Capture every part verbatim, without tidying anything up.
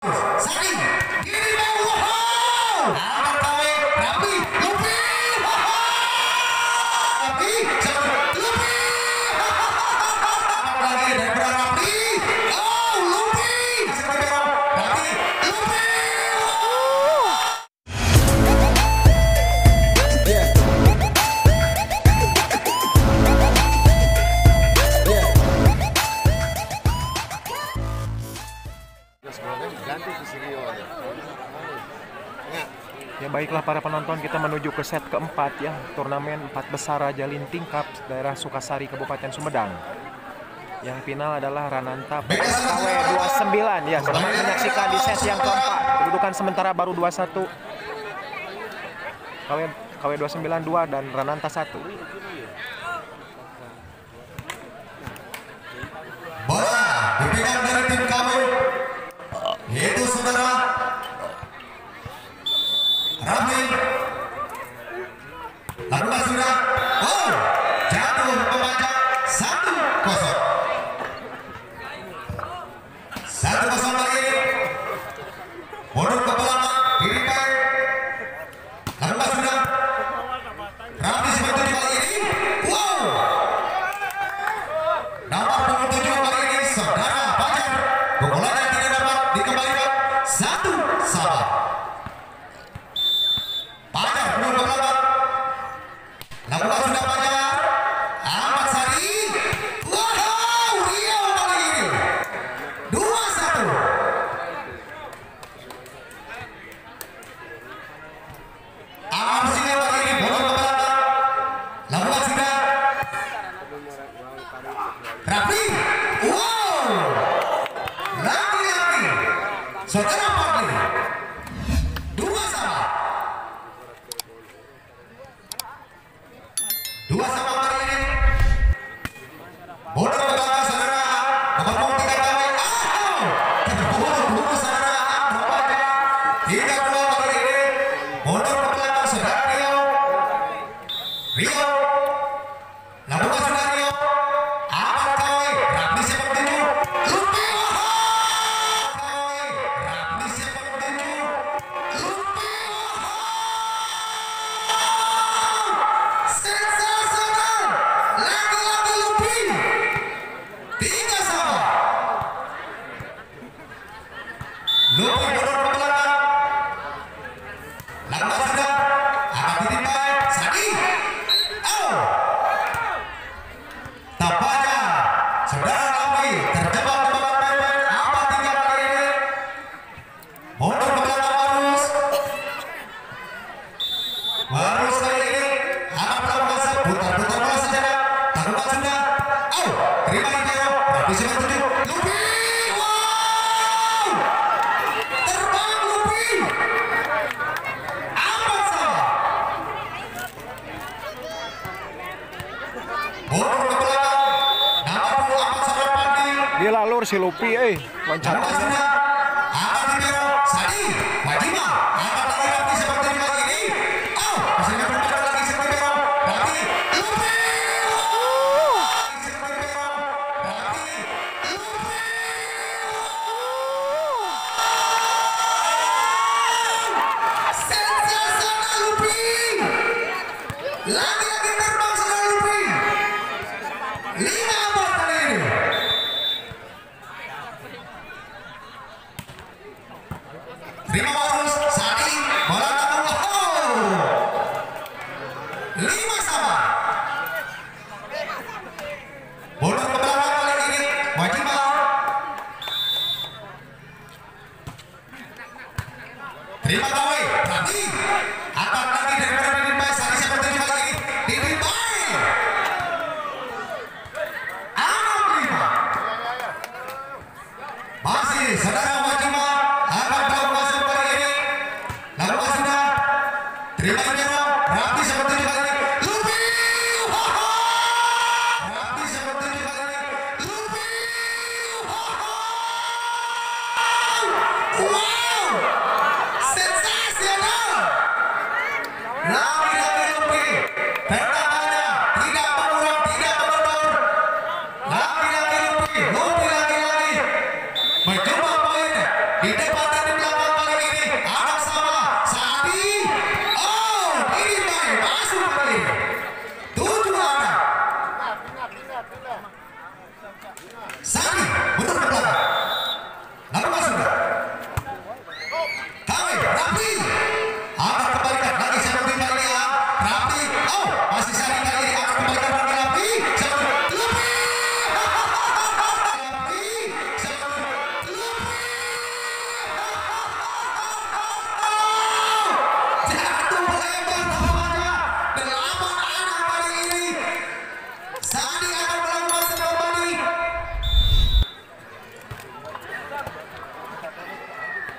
Sari, ini wow, amat kami, Rapi, Lupi, Rapi, Lupi, lagi daripada Rapi, oh Lupi, Rapi, Lupi. Ya baiklah para penonton, kita menuju ke set keempat ya, turnamen empat besar Raja Linting Cup daerah Sukasari Kabupaten Sumedang. Yang final adalah Rananta K W dua puluh sembilan ya. Selamat menyaksikan di set yang keempat. Kedudukan sementara baru dua puluh satu. K W K W dua puluh sembilan dua dan Rananta satu. Bola dipegang dari tim K W, yaitu saudara Rami. Lakukan sudah, oh jatuh pembaca satu kosong, satu kosong lagi. Mundur ke belakang, kiri baik. Lakukan sudah, Rami seperti kali ini, wow. Nomor punggung tujuh kali ini saudara Fajar. Pukulannya tidak dapat dikembalikan, satu sama. Fajar mundur ke belakang. Lakukan sudah Fajar. Ahmad Sari. Wow, Rio kali ini. Dua satu. Ahmad Sari kali ini mundur ke belakang. Lakukan sudah. Rafi. Wow. Lagi-lagi. Saudara Fadli. Dua sama. Dua sama kali ini. Mundur ke belakang saudara. Nomor punggung tiga K W. Oh, terburu-buru saudara. Nampaknya tiga dua kali ini. Mundur ke belakang saudara Rio. Rio. Lakukan sudah Rio. Ahmad K W. Rafli siapa tujuh. Lupi. K W. Rafli siapa tujuh. Lupi. Sensasional. Lagi-lagi Lupi. Tiga sama. Lupi mundur ke belakang. Lakukan sudah. Akan ditimpai. Sadi. Oh. Tampaknya saudara Rafli terjebak di babak main apa tiga kali ini. Mundur ke belakang Barus. Barus kali ini akan melakukan seputar-putar bola saja. Lakukan sudah. Oh, terima Hidero. Rafli sembilan tujuh. Lupi. Wow. Terbang Lupi. Amat sama. Mundur ke belakang. Nomor punggung empat saudara Pandi. Dia lalur si Lupi eh, loncat. Lakukan sudah. Akan Hidero. Sadi. Wajima. Akan lagi Rafli seperti kali ini. Oh, hasilnya berbeda lagi seperti Hidero. Rafli. Lupi. Wow. Seperti Hidero. Rafli. Lupi. Sensasional Lupi. Lagi-lagi terbang saudara Lupi. Lima abad kali ini. Terima Barus. Sadi. Bola tanggung. Oh. Lima sama. Mundur ke belakang kali ini. Wajima. Terima K W. Rafli. Akan lagi daripada Didimbai. Sadi seperti kali ini. Didimbai. Enam lima. Masih saudara Wajima akan melakukan serve kali ini. Lakukan sudah. Terima Hidero. Rafli seperti kali ini. Lupi. Wow. Rafli seperti kali ini. Lupi. Wow. Sensasional. Lagi-lagi Lupi. Tendangannya tidak mengulang, tidak mengendur. Lagi-lagi Lupi. Lupi lagi-lagi mencoba poin di depan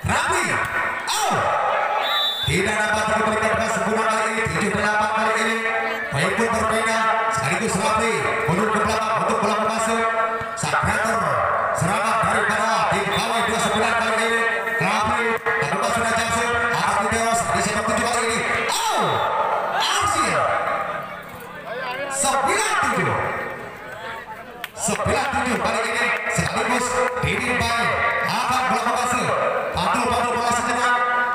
Rapi. Oh. Tidak dapat diberikan kesempurnaan kali ini. tujuh delapan kali ini. Baik pun berbeda. Sekaligus Rapi mundur ke belakang untuk bola masuk. Sakrator serangan daripada tim kawai dua puluh sembilan kali ini. Rapi terbuka sudah Jackson. Akan diteros di sepak tujuh kali ini. Oh. Arsil. sembilan tujuh. sembilan tujuh kali ini sekaligus Didi Baik akan bola masuk. Pantul-pantul bola sejenak.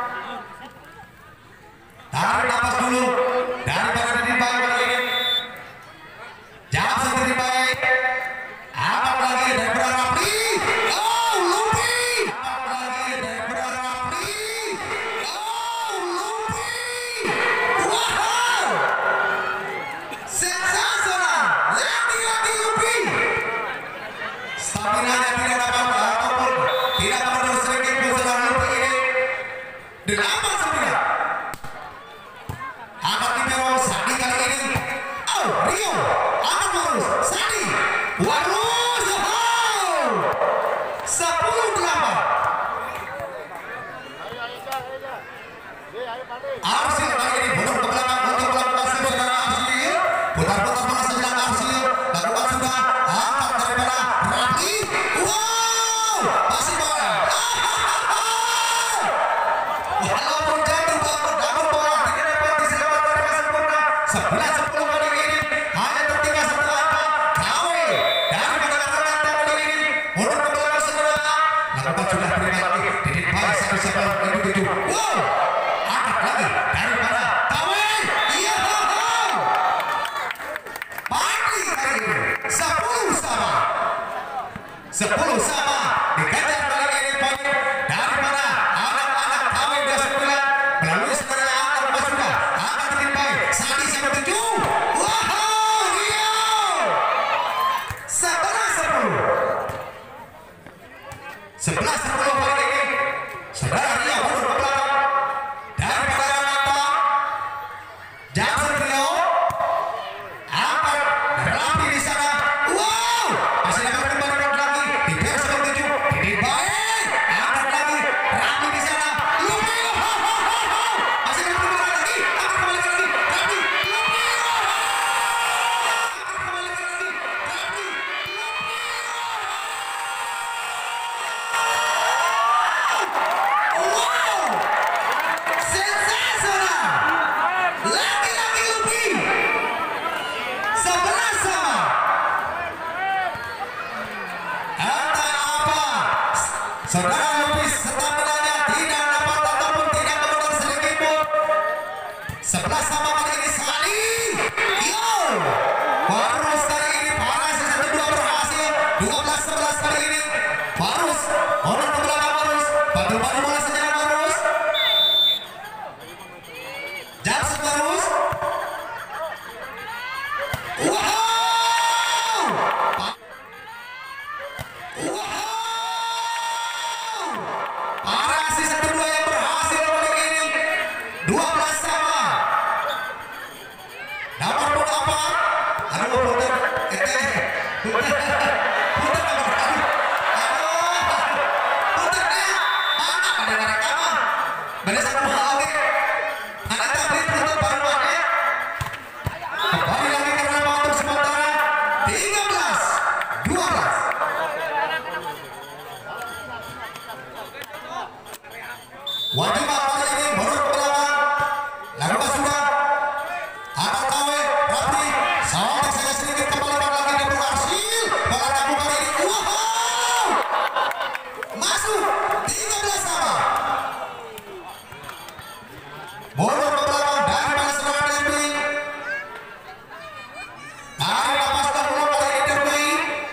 Tarik nafas dulu daripada Didi Baik kali ini. Jangan Didi Baik. Akan lagi daripada Rapi. Oh, Lupi. Akan lagi daripada Rapi. Oh, Lupi. Wow. Sensasional. Lagi-lagi Lupi. Stamina-nya tidak dapat ataupun tidak perlu sedikit berusaha Lupi ini. Delapan sembilan. Akan diberi Sandi kali ini. Oh, Rio. Akan terus. Sandi. Warus. Oh. Sepuluh delapan. Arsil kali ini mundur ke belakang untuk melakukan saudara Arsil. Putar-putar bola sejenak Arsil. Lakukan sudah. Akan daripada Rapi. Wow. Masih bola. Walaupun jatuh bangun namun bola tidak dapat diselamatkan dengan sempurna. sebelas sepuluh kali ini hanya tertinggal satu angka. Kawe daripada Rananta kali ini mundur ke belakang segera. Lakukan sudah berikan lagi. Didit Baik satu siapa lagi tujuh. Wow. Angkat lagi daripada Kawe. Iya. Pagi kali ini sepuluh sama. sepuluh sama. Dikejar kali ini poin daripada anak-anak Kawe dua puluh sembilan melalui saudara Angkat Masuda. Angkat Didit Baik. Sandi siapa tujuh. Wow. Rio. sebelas sepuluh. sebelas sepuluh kali ini saudara Rio mundur ke belakang daripada Rananta. Jackson Rio angkat Rapi di sana. Wow. Masih dapat kembali lagi di P S tujuh. Didit Baik angkat lagi Rapi di sana. Lupi. Masih dapat kembali lagi. Akan kembali lagi Rapi. Lupi. Akan kembali lagi Rapi. Wow. Sensasional. Lagi-lagi Lupi. sebelas sama. Entah apa saudara Lupi stamina-nya tidak dapat ataupun tidak menurun sedikit pun. sebelas sama kali ini sekali. Yo. Barus kali ini panas satu dua berhasil. dua belas sebelas kali ini. Barus mundur ke belakang Barus. Bantu-bantu bola sejenak Barus. Jackson Barus. Wow. Wow. Panas satu dua yang berhasil kali ini. dua belas sama. Nomor pun apa? Aduh, putar. Eh, putar. Putar nomor. Aduh. Aduh. Putarnya. Mana pada rekaman? Pada satu hal lagi. Anak tablet putar baruannya. Kembali lagi karena untuk sementara. tiga belas dua belas. Wajib kali ini mundur ke belakang. Lakukan sudah. Akan Kawe Rapi. Sampai saya sedikit kembali lagi dan berhasil. Bola kamu kali ini. Wow. Masuk. tiga belas sama. Mundur ke belakang daripada serangan Derby. Tarik nafas dahulu kali ini Derby.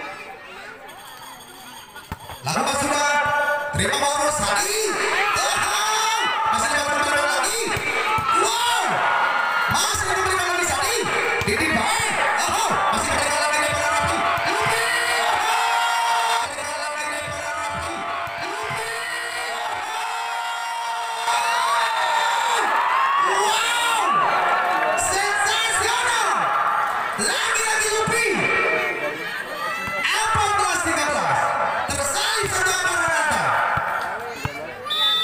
Lakukan sudah. Terima Barus. Sandi. Masih dapat kembali lagi. Wow. Masih dapat kembali lagi Sandi. Didit Baik. Oh, masih dapat lagi daripada Rapi. Lupi. Dapat lagi daripada Rapi. Lupi. Wow. Sensasional. Lagi-lagi Lupi. empat belas tiga belas. Tersalib saudara Rananta.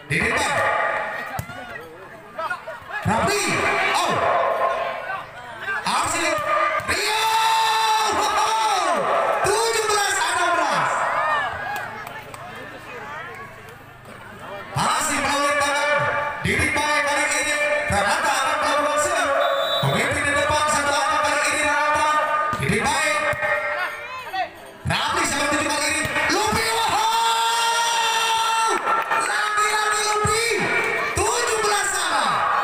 Didikan Rafi, oh Arsi Rio tujuh belas enam belas masih melalui tangan Didikan kali ini Renata akan melakukan serve. Pemimpin di depan satu angka kali ini Renata. Didikan Rafi sama tujuh kali ini Lupi, wow lagi-lagi Lupi tujuh belas sama.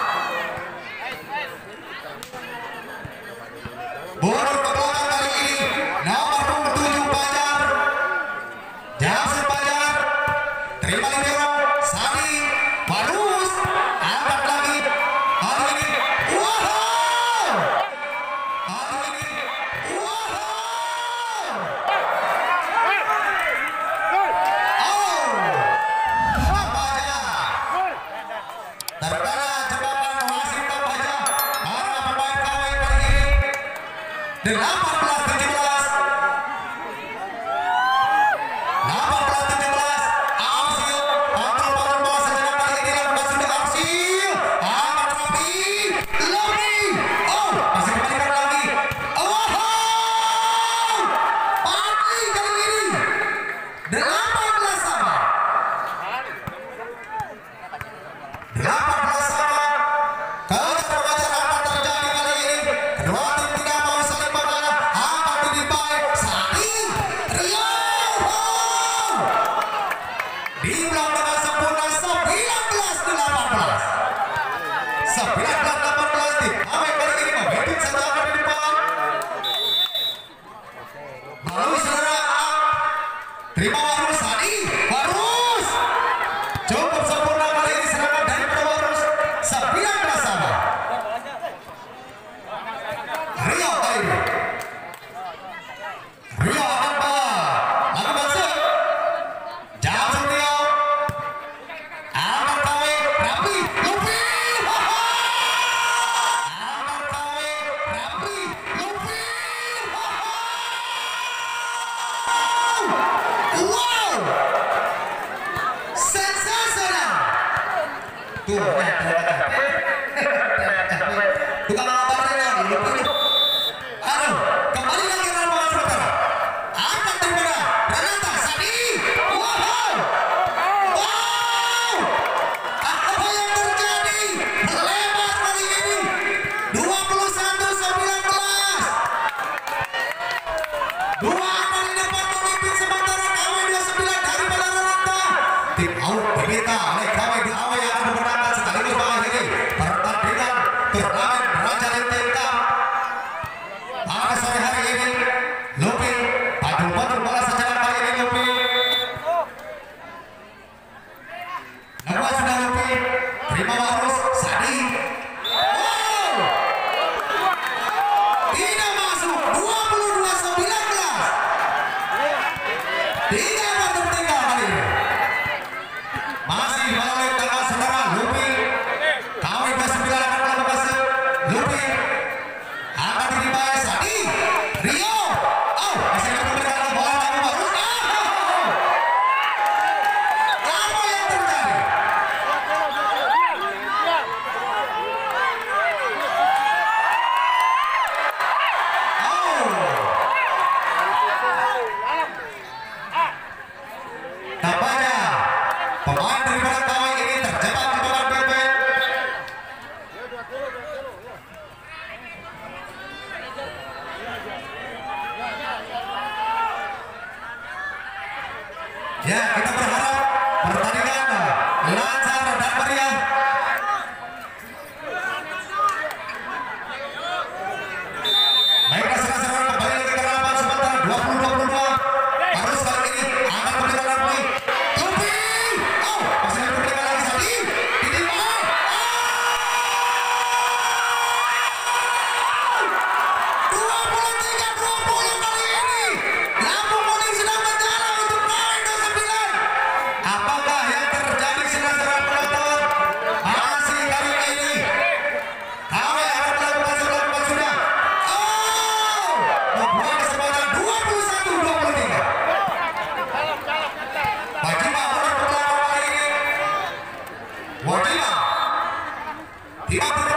Boros ke belakang kali ini nomor punggung tujuh Fajar Jason Fajar terima libero Sani Barus angkat lagi kali ini wow kali ini wow oh Fajar terkena jebakan wasit Fajar para pemain K W kali ini delapan belas tujuh belas delapan belas tujuh belas Arsil kontrol paling bawah sejarah kali ini lakukan sudah Arsil angkat Rafi Lopi oh masih kembalikan lagi oh Padli kali ini delapan belas sama delapan belas sama. Kejar mengejar akan terjadi kali ini. Kedua tim tidak mau saling mengalah. Akan Didikan Sani Rio di belakang dengan sempurna sembilan belas delapan belas sembilan belas delapan belas tim Awe kali ini memimpin satu angka di depan melalui saudara terima Warus Sani Warus cukup sempurna kali ini serangan dari Warus sembilan belas sama. Rio kali ini Rio akan bawa lakukan serve Jason Rio akan K W Rafi Lupi akan K W Rafi Lupi wow sensasional tuh tukang lapangannya Lupi aduh kembali lagi dalam bola sementara akan terbuka Renata Sani wow wow apa yang terjadi melebar kali ini dua puluh satu sembilan belas dua angka di depan memimpin sementara K W dua puluh sembilan daripada Renata. Tim out diminta oleh K W dua W yang akan memenangkan sekaligus mengakhiri pertandingan turnamen Raja Lenteng Cup pada sore hari ini. Lupi padu-padu bola sejarah kali ini Lupi nomor sudah Lupi terima Warus Sani wow tidak masuk dua puluh dua sembilan belas tidak akan tertinggal kali ini masih melalui tangan saudara Lupi K W dua puluh sembilan akan melakukan serve. Lupi akan Didikan Sani Rio oh masih akan memberikan bola lagi Warus oh apa yang terjadi oh tampaknya pemain daripada K W ini terjebak di babak pepet. Ya kita berharap pertandingan lancar dan meriah. Baiklah sekarang kembali lagi ke lapangan sementara dua puluh dua puluh dua harus kali ini akan memberikan Lupi Lupi oh masih akan memberikan lagi Sani Didikan dua puluh tiga dua puluh kali ini lampu kuning sedang menyala untuk K W dua puluh sembilan. Apakah yang terjadi saudara Tidak perlu